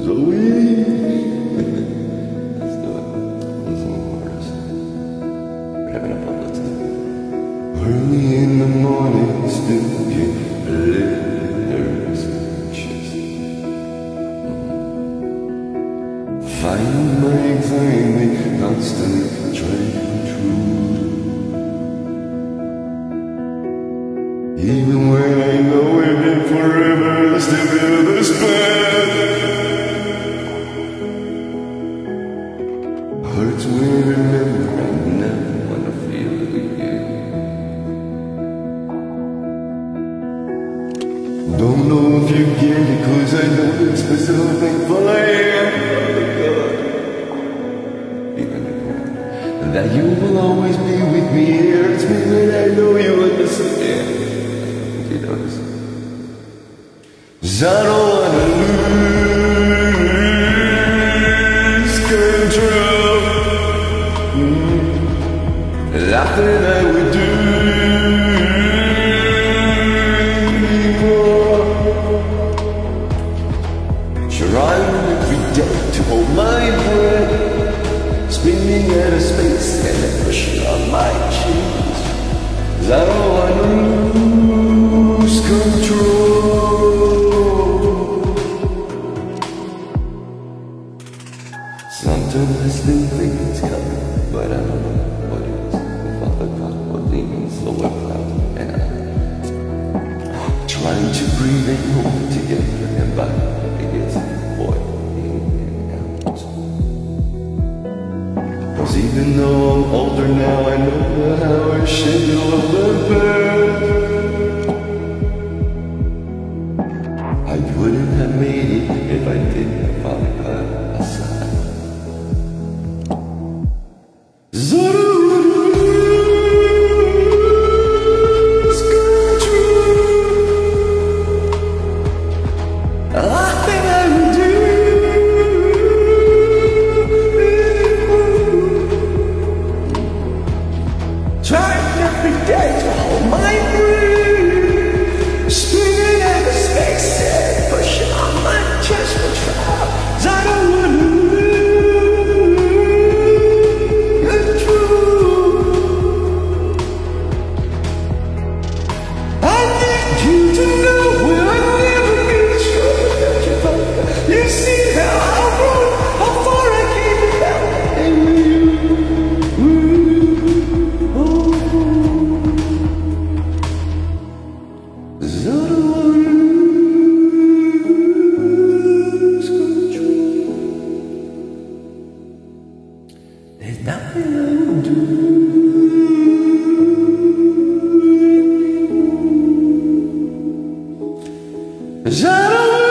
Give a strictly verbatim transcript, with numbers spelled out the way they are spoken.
Early in the morning, still get a little nervous in my chest. Find my anxiety constantly trying to intrude. Even when I know we've been forever, I still feel this bad. Hurts when I remember I never wanna feel it again. Don't know if you get it, cause I know it's so thankful I am that you will always be with me. It hurts me when I know you understand. You know this. 'Cause I don't wanna lose control. mm. Nothing I would do trying every day to hold my breath, spinning out of space and the pressure on my cheeks. 'Cause I don't wanna lose control. Sometimes I still think it's coming, but I don't know what it is. If all the cloud demons slow it down, and I'm trying to breathe and hold together, and by it gets boiling out. 'Cause even though I'm older now, I know how I should do a little bit. I wouldn't have made it if I didn't have fallen by my side. Trying every day to hold my breath, spinning out of space and pushing on my chest for trial. 'Cause I don't wanna lose control. I need you to know when I never been sure that you thought. You see how I run, how far I came without and you. There's nothing I would do. 'Cause I don't